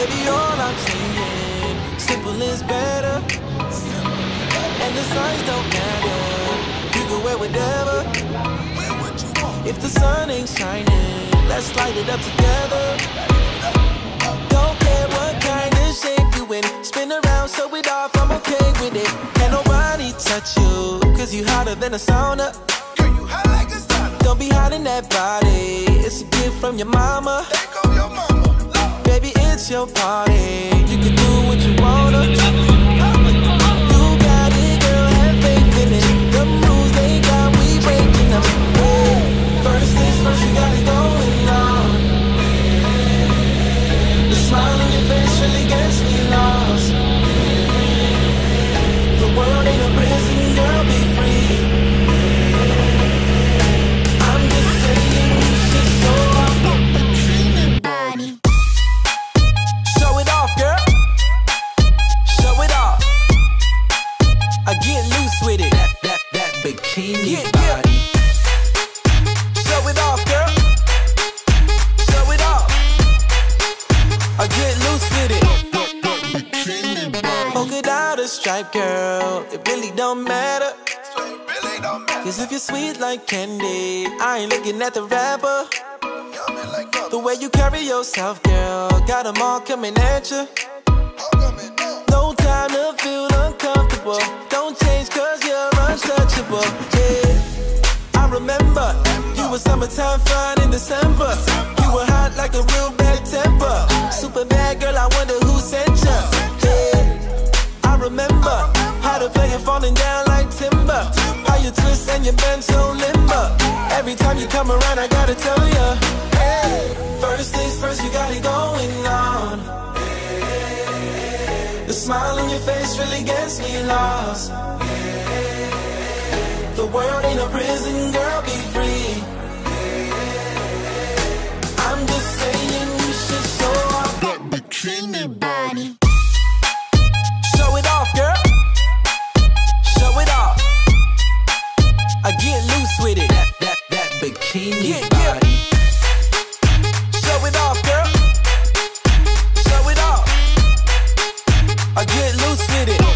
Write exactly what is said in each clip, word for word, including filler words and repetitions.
Baby, all I'm saying, simple is better. And the signs don't matter. You can wear whatever. If the sun ain't shining, let's light it up together. Don't care what kind of shape you in. Spin around, show it off, I'm okay with it. Can't nobody touch you, cause you hotter than a sauna. Girl, you hot like a sauna. Don't be hiding that body, it's a gift from your mama. There go your mama. Baby, it's your party, you can do what you wanna. You got it, girl, have faith in it. The rules they got, we breaking them. First things first, you got it going on. The smile on your face really gets me lost. The world ain't a prison, girl, be free. I'm just saying you should show off. Show it off, girl. Show it off. I get loose with it. That, that, that bikini yeah, body. Yeah. Show it off, girl. Show it off. I get loose with it. Polka dot or stripe, girl, it really don't matter. Really don't matter. Cause if you're sweet like candy, I ain't looking at the rapper. Like the way you carry yourself, girl, got them all coming at you. No time to feel uncomfortable. Don't change cause you're untouchable. Yeah, I remember you were summertime fine in December. You were hot like a real bad temper. Super bad girl, I wonder who sent you. Yeah, I remember how to play it falling down like timber. How you twist and you bend so limber. Every time you come around, I gotta tell you. Hey, first things first, you got it going on. The smile on your face really gets me lost. The world ain't a prison, girl, be free. I'm just saying you should show off that bikini body. Show it off, girl. Show it off. I get loose with it. That, that, that bikini yeah, body. Yeah. Show it off, girl. Show it off. I get loose with it.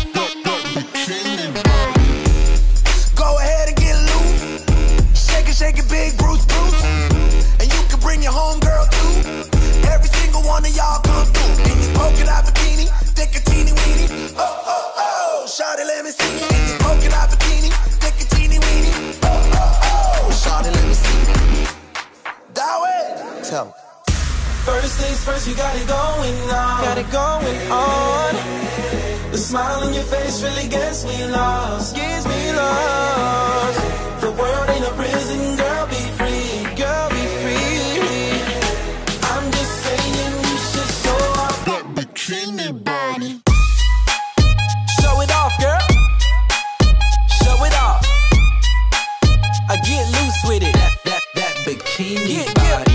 Go ahead and get loose. Shake it, shake it, big Bruce Bruce. And you can bring your home girl too. Every single one of y'all come through. In your polka dot bikini, thick a teeny weeny. Oh, oh, oh, shawty, let me see. In your polka dot bikini, thick a teeny weeny. Oh, oh, oh, shawty, let me see. That way. Tell me. First things first, you got it going on. Got it going on. The smile on your face really gets me lost. Gets me lost. The world ain't a prison, girl, be free. Girl, be free. I'm just saying you should show off that bikini body. Show it off, girl. Show it off. I get loose with it. That, that, that bikini yeah, body. Yeah.